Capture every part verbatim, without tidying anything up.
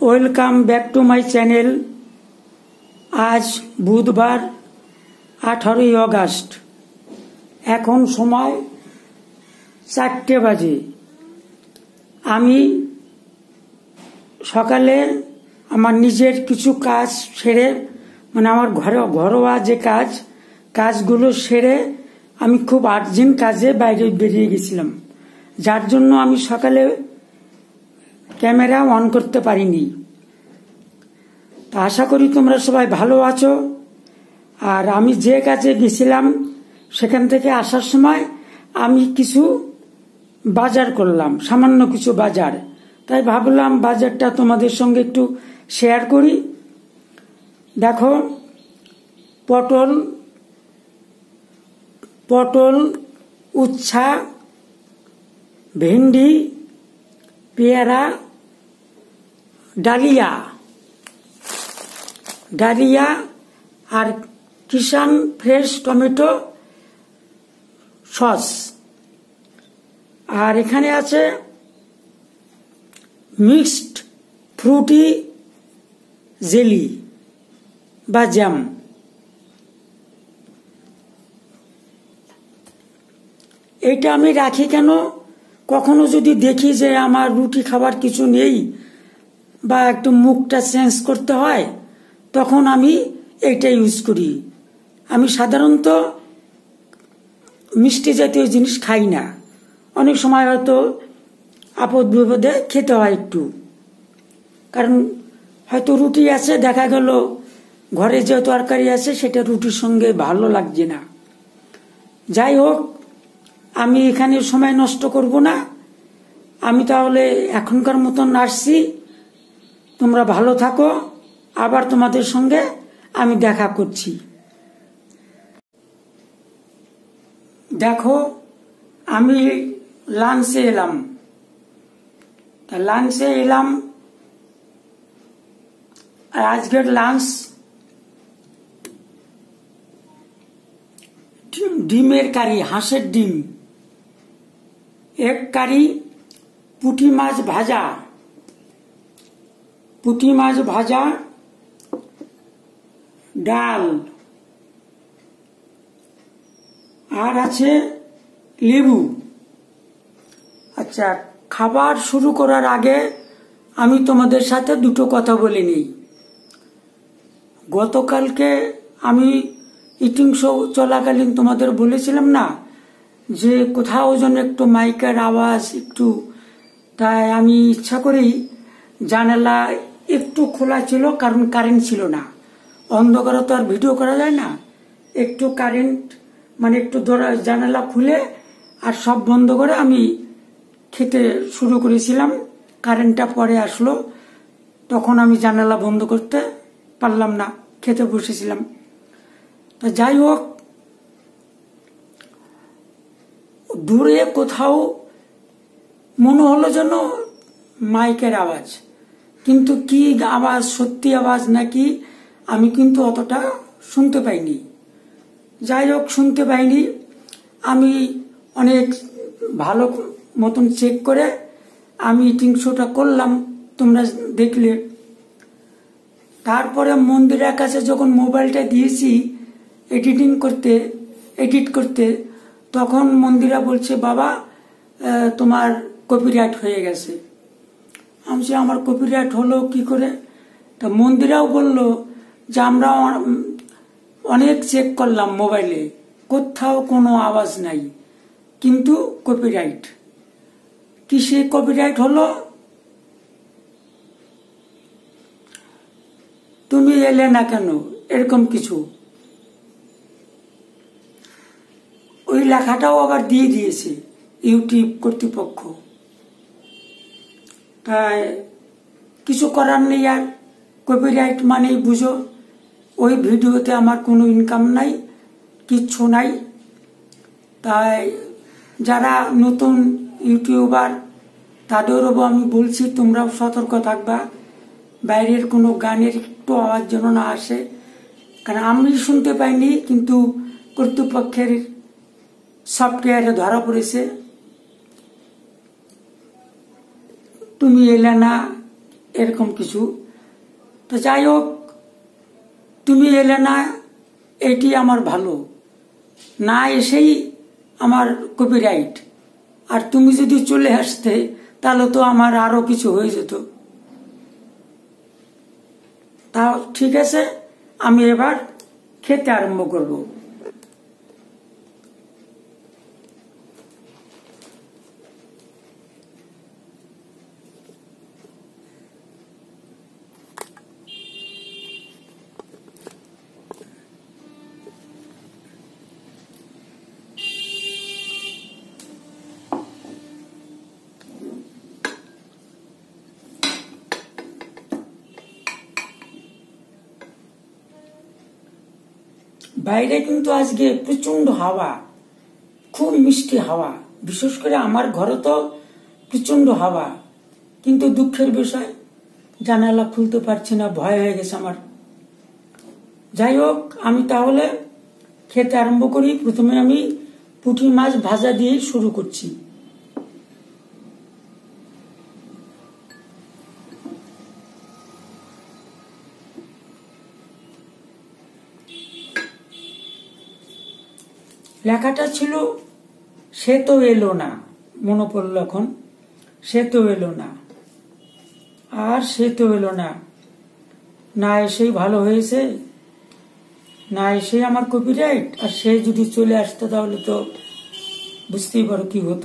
Welcome back to my channel. আজ বুধবার আঠারোই অগাস্ট, এখন সময় চারটে বাজে। আমি সকালে আমার নিজের কিছু কাজ সেরে, মানে আমার ঘরে ঘরোয়া যে কাজ কাজগুলো সেরে আমি খুব আর্জেন্ট কাজে বাইরে বেরিয়ে গেছিলাম, যার জন্য আমি সকালে ক্যামেরা অন করতে পারিনি। তা আশা করি তোমরা সবাই ভালো আছো। আর আমি যে কাজে গেছিলাম সেখান থেকে আসার সময় আমি কিছু বাজার করলাম, সামান্য কিছু বাজার। তাই ভাবলাম বাজারটা তোমাদের সঙ্গে একটু শেয়ার করি। দেখো, পটল পটল উচ্ছা, ভেন্ডি, পেয়ারা, ডালিয়া ডালিয়া আর কিষান ফ্রেশ টমেটো সস। আর এখানে আছে মিক্সড ফ্রুটি জেলি বা জ্যাম। এইটা আমি রাখি কেন, কখনো যদি দেখি যে আমার রুটি খাবার কিছু নেই বা একটু মুখটা চেঞ্জ করতে হয়, তখন আমি এইটা ইউজ করি। আমি সাধারণত মিষ্টি জাতীয় জিনিস খাই না। অনেক সময় হয়তো আপদ বিপদে খেতে হয় একটু, কারণ হয়তো রুটি আছে, দেখা গেল ঘরে যে তরকারি আছে সেটা রুটির সঙ্গে ভালো লাগছে না। যাই হোক, আমি এখানে সময় নষ্ট করব না। আমি তাহলে এখনকার মতন আসছি। তোমরা ভালো থাকো, আবার তোমাদের সঙ্গে আমি দেখা করছি। দেখো, আমি লাঞ্চে এলাম। তা লাঞ্চে এলাম আর আজকের লাঞ্চ ডিমের কারি, হাঁসের ডিম, এক কারি, পুঁটি মাছ ভাজা পুঁটি মাছ ভাজা ডাল, আর আছে লেবু। আচ্ছা, খাবার শুরু করার আগে আমি তোমাদের সাথে দুটো কথা বলে নিই। গতকালকে আমি ইটিং শো চলাকালীন তোমাদের বলেছিলাম না যে কোথাও যেন একটু মাইকের আওয়াজ একটু, তাই আমি ইচ্ছা করেই জানালা একটু খোলা ছিল, কারণ কারেন্ট ছিল না। অন্ধকারে তো আর ভিডিও করা যায় না। একটু কারেন্ট মানে একটু জানালা খুলে আর সব বন্ধ করে আমি খেতে শুরু করেছিলাম। কারেন্টটা পরে আসলো, তখন আমি জানালা বন্ধ করতে পারলাম না, খেতে বসেছিলাম। তা যাই হোক, দূরে কোথাও মনে হলো যেন মাইকের আওয়াজ, কিন্তু কি আওয়াজ, সত্যি আওয়াজ নাকি আমি কিন্তু অতটা শুনতে পাইনি। যাই হোক, শুনতে পাইনি। আমি অনেক ভালো মতন চেক করে আমি ইটিং শোটা করলাম, তোমরা দেখলে। তারপরে মন্দিরের কাছে যখন মোবাইলটা দিয়েছি এডিটিং করতে এডিট করতে তখন মন্দিরা বলছে, বাবা তোমার কপিরাইট হয়ে গেছে। আমি যে আমার কপিরাইট হলো কি করে? তা মন্দিরাও বলল যে আমরা অনেক চেক করলাম মোবাইলে, কোথাও কোনো আওয়াজ নাই, কিন্তু কপিরাইট। কিসে কপিরাইট হলো? তুমি এলে না কেন, এরকম কিছু। ওই লেখাটাও আবার দিয়ে দিয়েছে ইউটিউব কর্তৃপক্ষ। তাই কিছু করার নেই। আর কপিরাইট মানেই বুঝো ওই ভিডিওতে আমার কোনো ইনকাম নাই, কিচ্ছু নাই। তাই যারা নতুন ইউটিউবার তাদেরও আমি বলছি, তোমরাও সতর্ক থাকবা, বাইরের কোনো গানের একটু আওয়াজ যেন না আসে। কারণ আমি শুনতে পাইনি, কিন্তু কর্তৃপক্ষের সফটওয়্যারে ধরা পড়েছে। তুমি এলে না, এরকম কিছু। তো যাই হোক, তুমি এলে না, এটি আমার ভালো, না এসেই আমার কপিরাইট। আর তুমি যদি চলে আসতে তাহলে তো আমার আরো কিছু হয়ে যেত। তা ঠিক আছে, আমি এবার খেতে আরম্ভ করব। বাইরে কিন্তু আজকে প্রচন্ড হাওয়া, খুব মিষ্টি হাওয়া। বিশেষ করে আমার ঘরে তো প্রচন্ড হাওয়া, কিন্তু দুঃখের বিষয় জানালা খুলতে পারছি না, ভয় হয়ে গেছে আমার। যাই হোক, আমি তাহলে খেতে আরম্ভ করি। প্রথমে আমি পুঁটি মাছ ভাজা দিয়ে শুরু করছি। লেখাটা ছিল সে তো এলো না, মনে পড়লো এখন, সে তো এলো না, আর সে তো এলো না, না এসেই ভালো হয়েছে, না এসে আমার কপিরাইট। আর সে যদি চলে আসতো তাহলে তো বুঝতেই পারো কি হতো।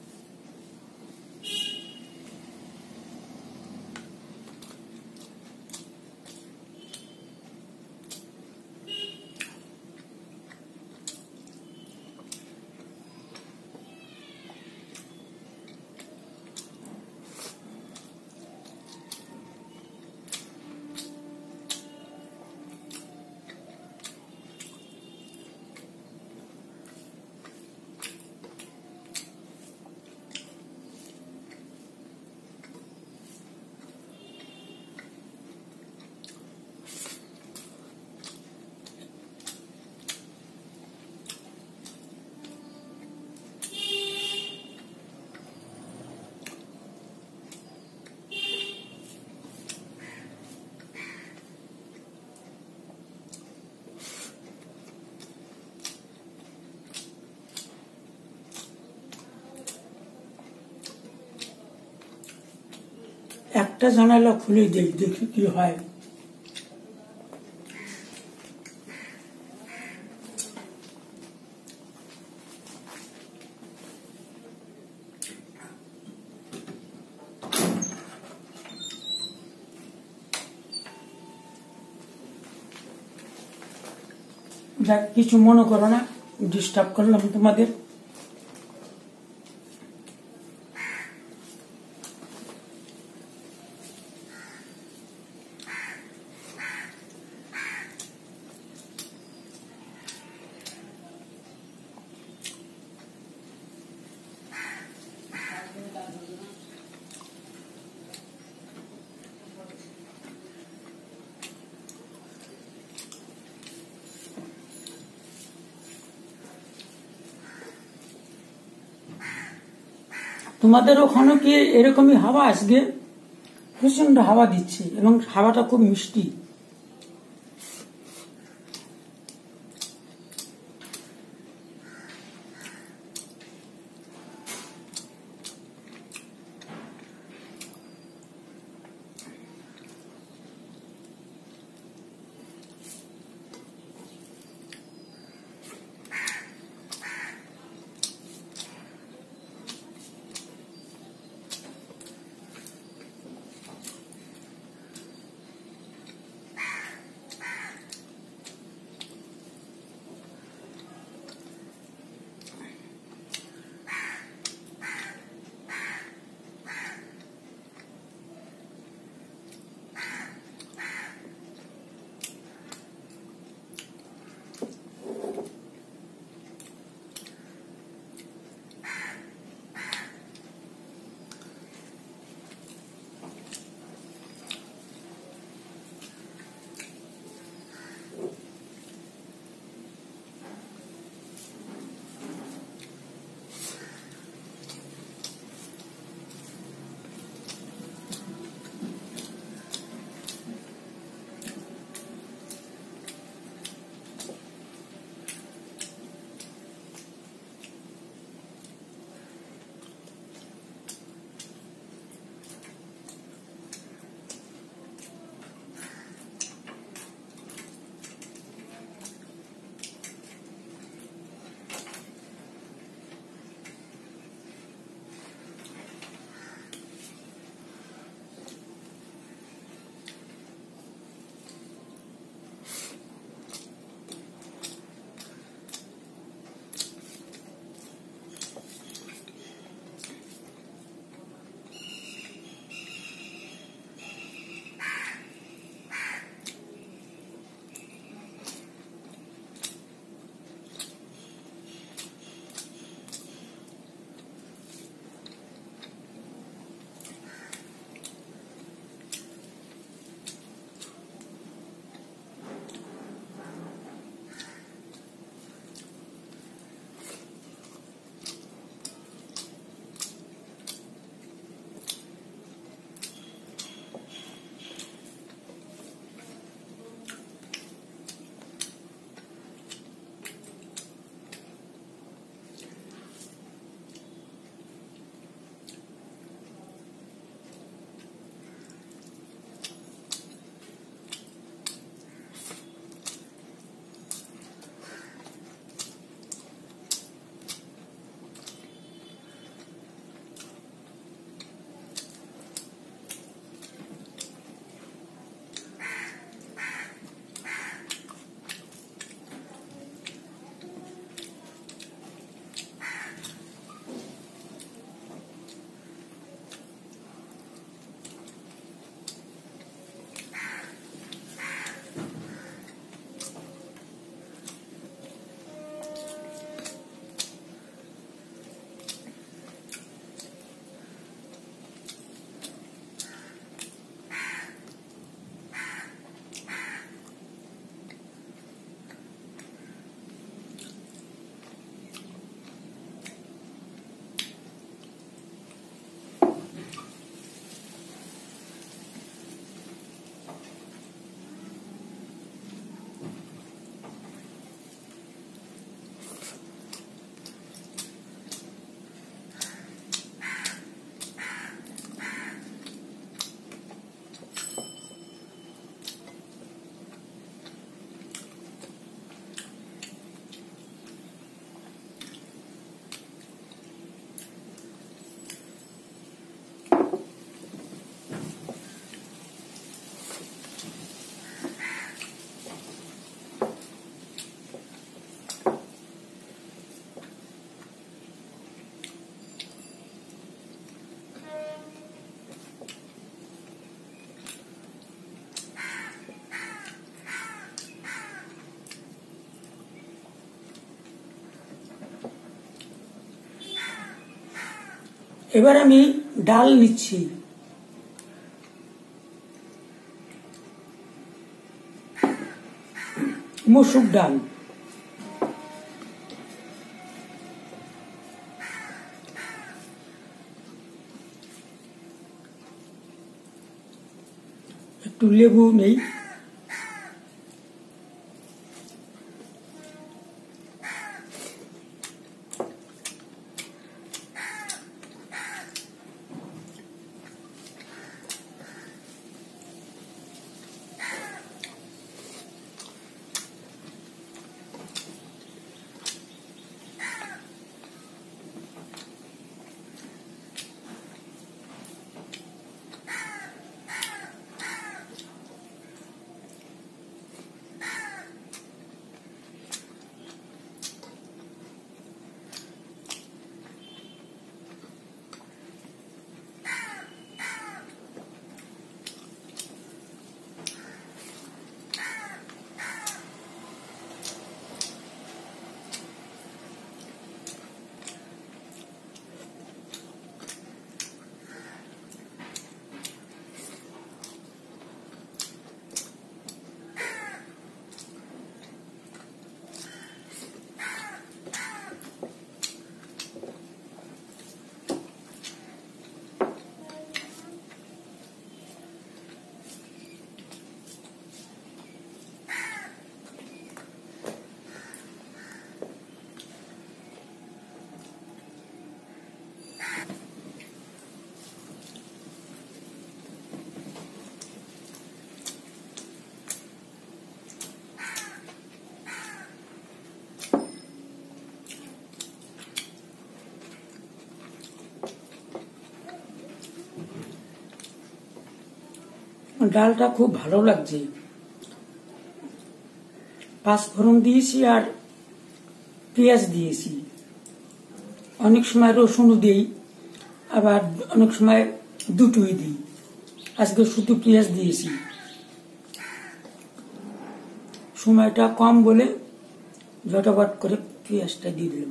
একটা জানালা খুলে দেই, দেখি কি হয়। যাক, কিছু মনে করো না, ডিস্টার্ব করলাম তোমাদের। তোমাদের ওখানে কি এরকমই হাওয়া? আজকে প্রচন্ড হাওয়া দিচ্ছে এবং হাওয়াটা খুব মিষ্টি। এবার আমি ডাল নিচ্ছি। মসুর ডাল, একটু লেবু নেই, ডালটা খুব ভালো লাগছে। পাঁচফোড়ন দিয়েছি আর পেঁয়াজ দিয়েছি, অনেক সময় রসুনও দিই, আবার অনেক সময় দুটোই দিই। আজকে শুধু পেঁয়াজ দিয়েছি, সময়টা কম বলে ঝটাপট করে পেঁয়াজটা দিয়ে দিলাম।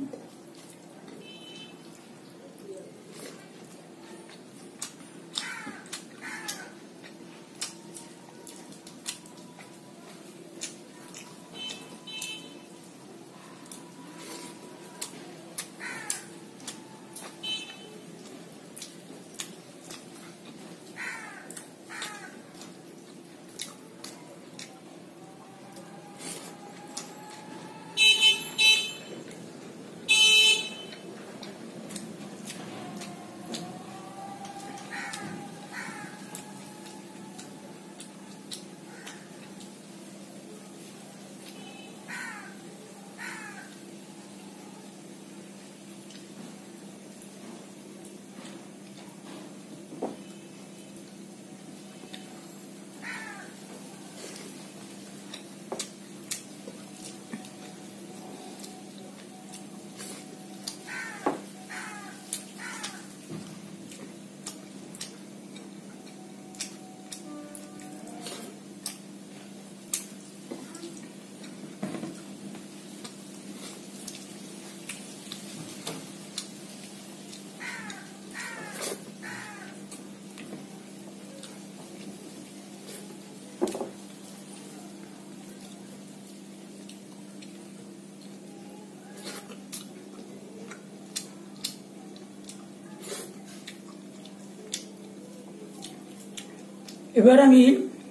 এবার আমি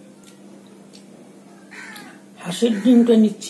হাঁসের ডিমটা নিচ্ছি।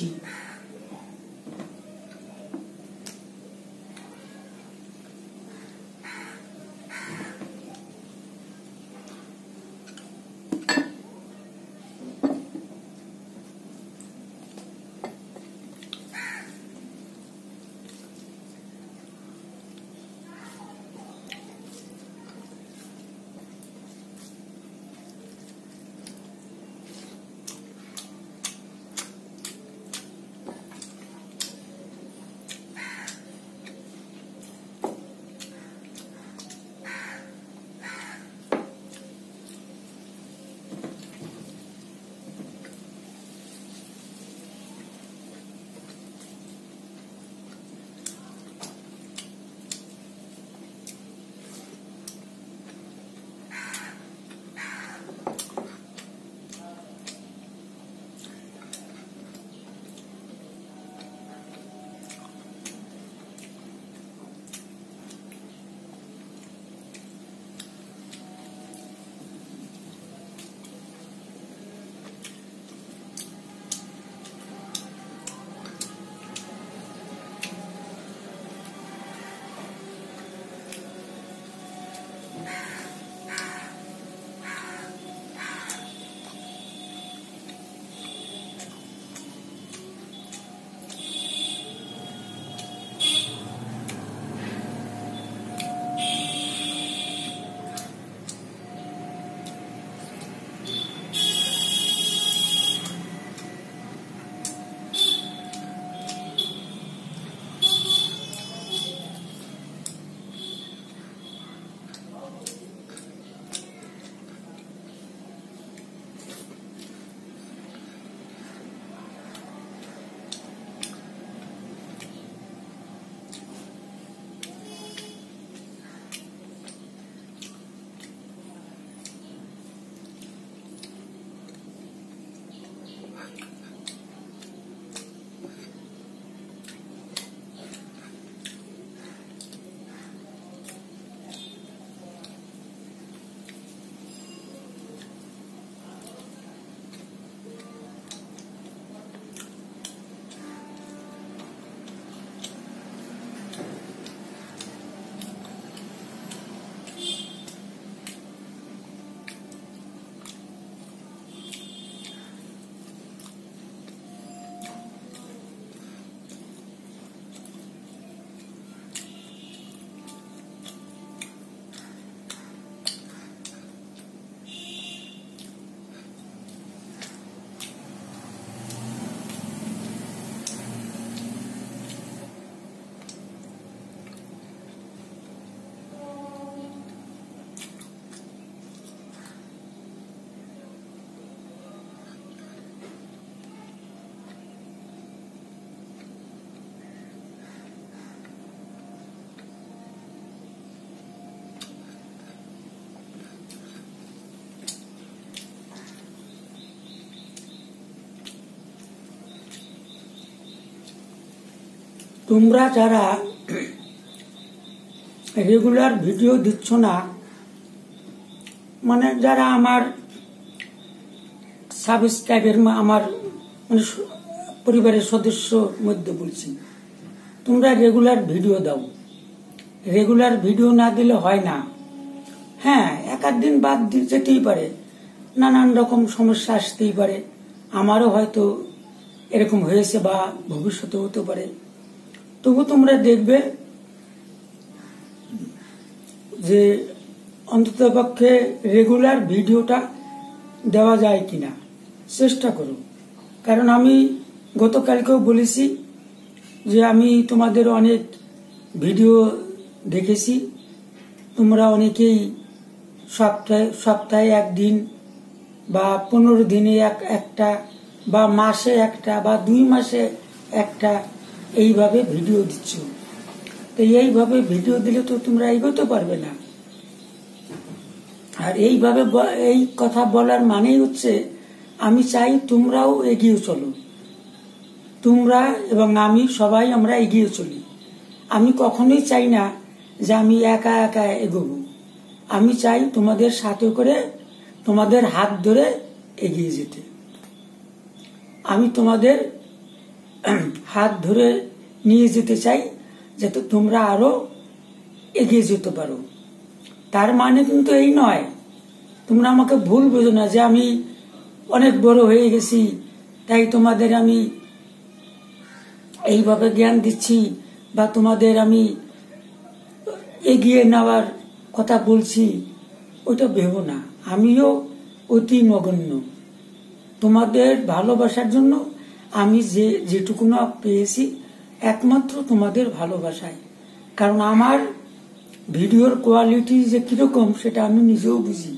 তোমরা যারা রেগুলার ভিডিও দিচ্ছ না, মানে যারা আমার সাবস্ক্রাইবের, আমার মানে পরিবারের সদস্য মধ্যে বলছি, তোমরা রেগুলার ভিডিও দাও। রেগুলার ভিডিও না দিলে হয় না। হ্যাঁ, এক আধ দিন বাদ যেতেই পারে, নানান রকম সমস্যা আসতেই পারে। আমারও হয়তো এরকম হয়েছে বা ভবিষ্যতে হতে পারে। তবু তোমরা দেখবে যে অন্তত পক্ষে রেগুলার ভিডিওটা দেওয়া যায় কিনা চেষ্টা করো। কারণ আমি গতকালকেও বলেছি যে আমি তোমাদের অনেক ভিডিও দেখেছি। তোমরা অনেকেই সপ্তাহে সপ্তাহে একদিন বা পনেরো দিনে এক একটা বা মাসে একটা বা দুই মাসে একটা এইভাবে ভিডিও দিচ্ছ। তো এইভাবে ভিডিও দিলে তো তোমরা এগোতে পারবে না। আর এইভাবে এই কথা বলার মানেই হচ্ছে আমি চাই তোমরাও এগিয়ে চলো। তোমরা এবং আমি সবাই আমরা এগিয়ে চলি। আমি কখনোই চাই না যে আমি একা একা এগোবো। আমি চাই তোমাদের সাথে করে, তোমাদের হাত ধরে এগিয়ে যেতে। আমি তোমাদের হাত ধরে নিয়ে যেতে চাই যাতে তোমরা আরো এগিয়ে যেতে পারো। তার মানে কিন্তু এই নয়, তোমরা আমাকে ভুল বোঝো না যে আমি অনেক বড় হয়ে গেছি তাই তোমাদের আমি এইভাবে জ্ঞান দিচ্ছি বা তোমাদের আমি এগিয়ে নেওয়ার কথা বলছি, ওটা ভেবো না। আমিও অতি নগণ্য। তোমাদের ভালোবাসার জন্য আমি যে যেটুকু না পেয়েছি একমাত্র তোমাদের ভালোবাসায়। কারণ আমার ভিডিওর কোয়ালিটি যে কিরকম সেটা আমি নিজেও বুঝি।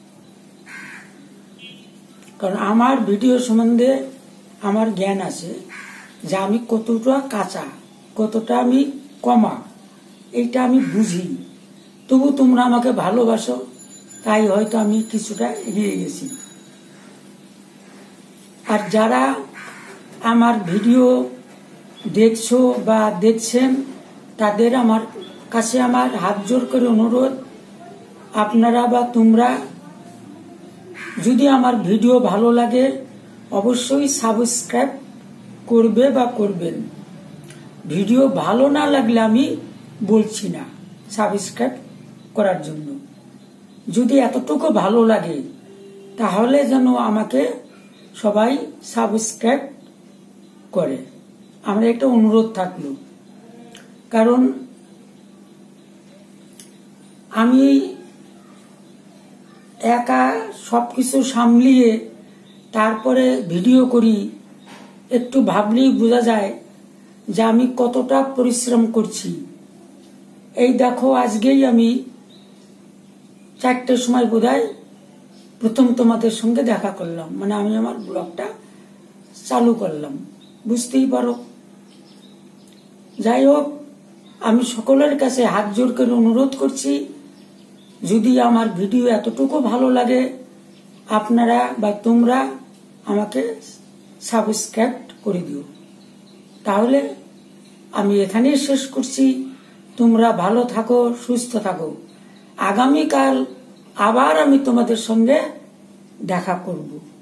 কারণ আমার ভিডিও সম্বন্ধে আমার জ্ঞান আছে যে আমি কতটা কাঁচা, কতটা আমি কমা, এইটা আমি বুঝি। তবু তোমরা আমাকে ভালোবাসো, তাই হয়তো আমি কিছুটা এগিয়ে গেছি। আর যারা আমার ভিডিও দেখছো বা দেখছেন, তাদের আমার কাছে আমার হাত জোর করে অনুরোধ, আপনারা বা তোমরা যদি আমার ভিডিও ভালো লাগে অবশ্যই সাবস্ক্রাইব করবে বা করবেন। ভিডিও ভালো না লাগলে আমি বলছি না সাবস্ক্রাইব করার জন্য। যদি এতটুকু ভালো লাগে তাহলে যেন আমাকে সবাই সাবস্ক্রাইব করে। আমরা একটা অনুরোধ থাকলো। কারণ আমি একা সবকিছু সামলিয়ে তারপরে ভিডিও করি, একটু ভাবলেই বোঝা যায় যে আমি কতটা পরিশ্রম করছি। এই দেখো, আজকেই আমি চারটের সময় বোধহয় প্রথম তোমাদের সঙ্গে দেখা করলাম, মানে আমি আমার ব্লগটা চালু করলাম, বুঝতেই পারো। যাই হোক, আমি সকলের কাছে হাত জোর করে অনুরোধ করছি, যদি আমার ভিডিও এতটুকু ভালো লাগে আপনারা বা তোমরা আমাকে সাবস্ক্রাইব করে দিও। তাহলে আমি এখানেই শেষ করছি। তোমরা ভালো থাকো, সুস্থ থাকো। আগামীকাল আবার আমি তোমাদের সঙ্গে দেখা করব।